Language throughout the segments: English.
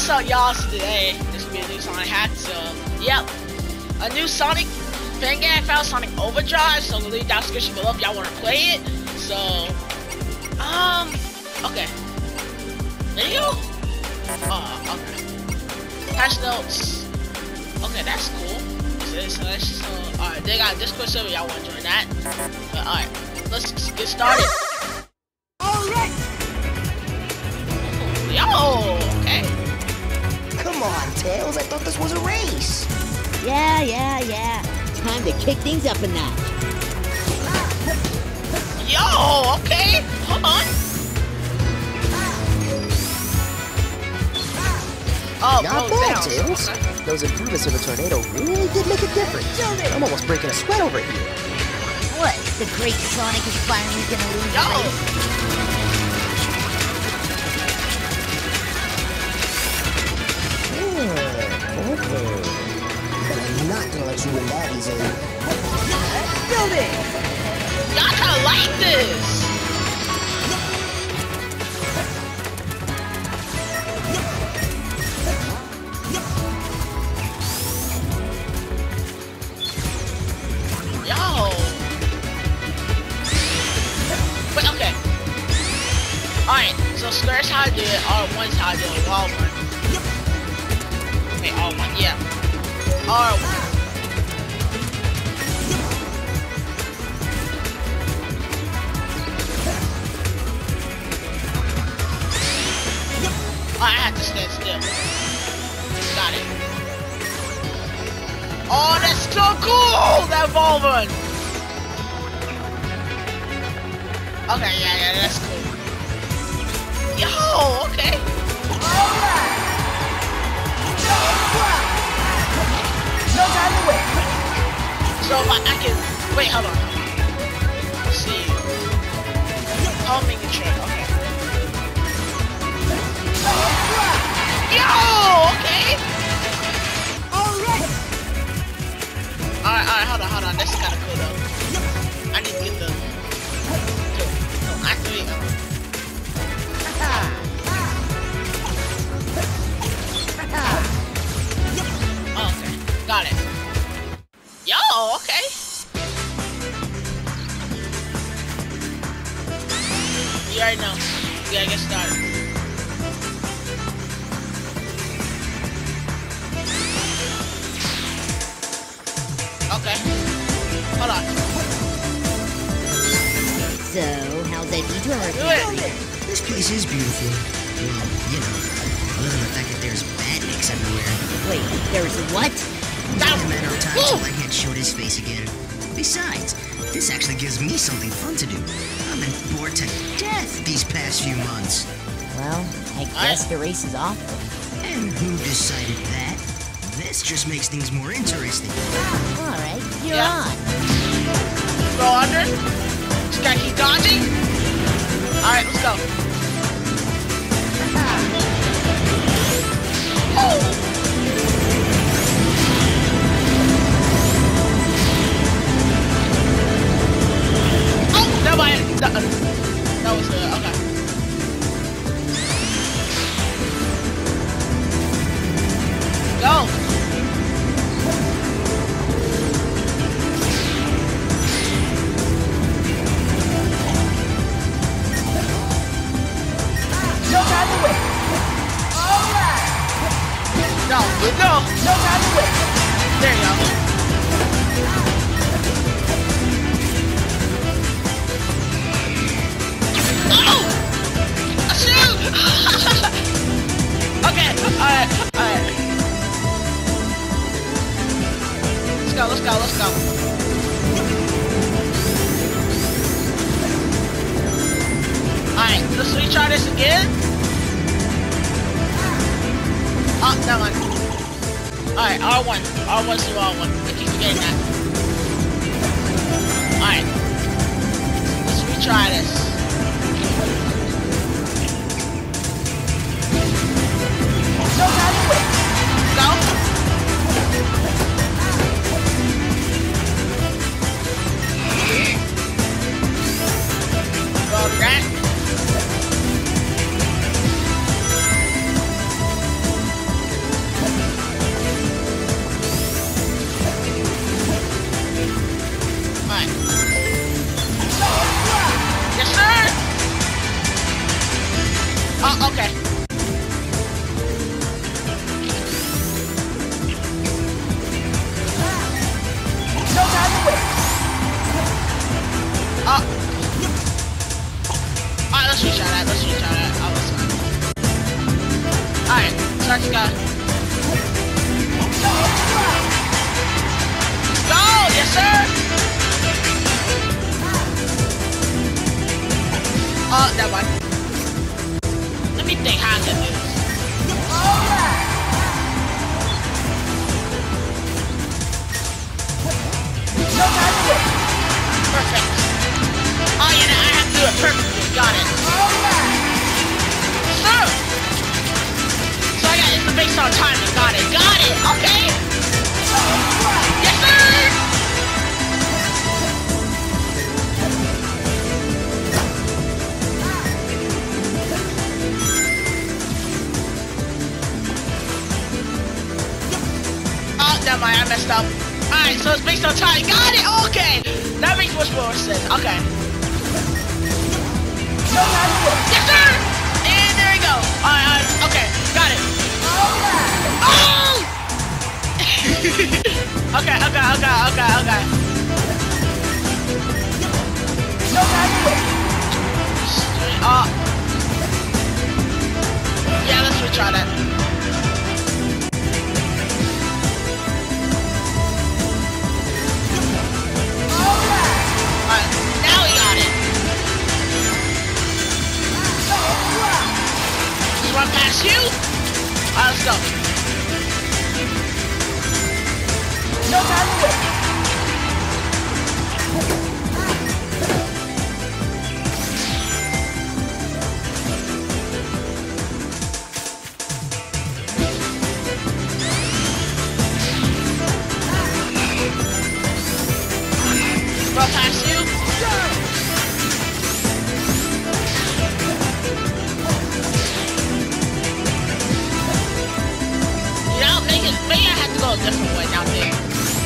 what's up, y'all? So today, this will be a new Sonic hack. So, yep, a new Sonic fan game. I found Sonic Overdrive. So, I'm gonna leave down description below if y'all want to play it. So, okay. Video? Okay. Patch notes. Okay, that's cool. So alright, they got a Discord server. Y'all want to join that? But alright, let's get started. Alright! Yo, okay. Come on, Tails, I thought this was a race. Yeah. Time to kick things up a notch. Yo, okay. Hold on. Oh, Not bro, bad, down. Tails. Okay. Those improvements of the tornado really did make a difference. I'm almost breaking a sweat over here. What? The great Sonic is finally gonna lose Yo. the race? Okay. But I'm not gonna let you win that easily. Building! Y'all kinda like this. Yo. Wait, okay. Alright, so square's how I do it, R1's how I do it, wall 1. Wait, R1, yeah. R1. I have to stand still. Got it. Oh, that's so cool! That ball run! Okay, yeah, that's cool. Yo, okay. No time to wait. So if I can wait, hold on. Let's see. Homing the trick, okay. Yo, okay. Alright, hold on. This is kinda cool though. I need to get the activate. Oh, okay. Got it. Yo, okay. You already know. We gotta get started. Okay. Hold on. So, how's that detour? Do it. This place is beautiful. Well, you know, other than the fact that there's badniks everywhere. Wait, there's what? It's only a matter of time till Egghead showed his face again. Besides, this actually gives me something fun to do. I've been bored to death these past few months. Well, I guess the race is off. And who decided that? This just makes things more interesting. Alright, you're Yeah. on. Go under. Just gotta keep dodging. Alright, let's go. Oh! Oh, never mind. That was okay. Go. No time to wait. Alright! Go. Good go. No time to wait. There you go. Oh! Shoot! Okay, alright. Let's go. Alright, let's retry this again. Oh, never mind. Alright, R1. R1's through R1. I keep forgetting that. Alright. Let's retry this. No time to wait. Go. Go, Grant. Oh, okay. No time to wait. Alright, let's retry that. Let's retry that. Oh, that's fine. Alright, start guy. Go! Yes, sir! Oh, that one. Let me think how I can do this. No time to wait. Perfect. Oh, yeah, now I have to do it perfectly. Got it. Sir! So I got it's based on timing. Got it. Got it. Okay. Yes, sir! Oh, never mind. I messed up. Alright, so it's based on time. Got it! Okay! That makes much more sense. Okay. Yes, sir! And there we go. Alright, okay. Got it. Oh! Okay. Yeah, let's retry that. Alright, now we got it. Just run past you. Alright, let's go. No time to wait. Run past you. You know, maybe I have to go a different way down there.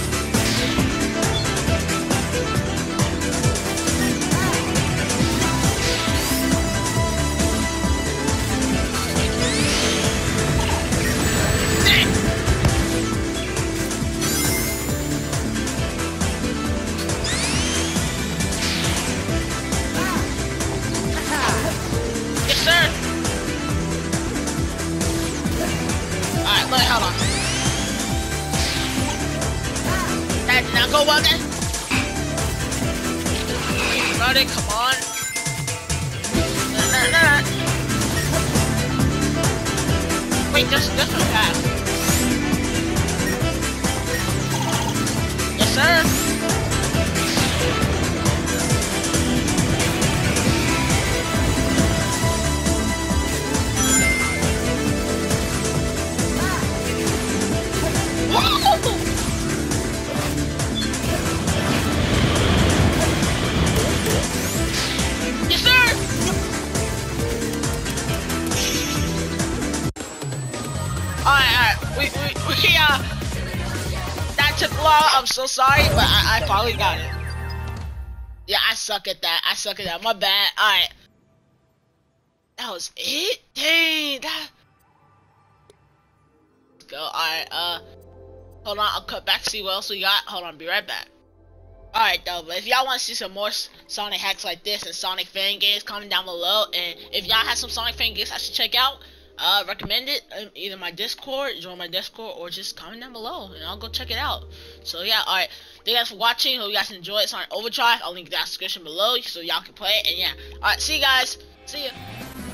Yes, sir. Alright, look, hold on. That did not go well then. Run it, come on. Wait, there's a different path. Yes, sir. Yes, sir! Alright. That took long. I'm so sorry, but I finally got it. Yeah, I suck at that. My bad. Alright. That was it? Dang, that... Let's go. Alright, hold on, I'll cut back, see what else we got. Hold on, be right back. Alright though, but if y'all want to see some more Sonic hacks like this and Sonic fan games, comment down below. And if y'all have some Sonic fan games I should check out, recommend it, either my Discord, join my Discord, or just comment down below and I'll go check it out. So yeah, alright, thank you guys for watching. Hope you guys enjoyed Sonic Overdrive. I'll link the description below so y'all can play it. And yeah, alright, see you guys. See ya.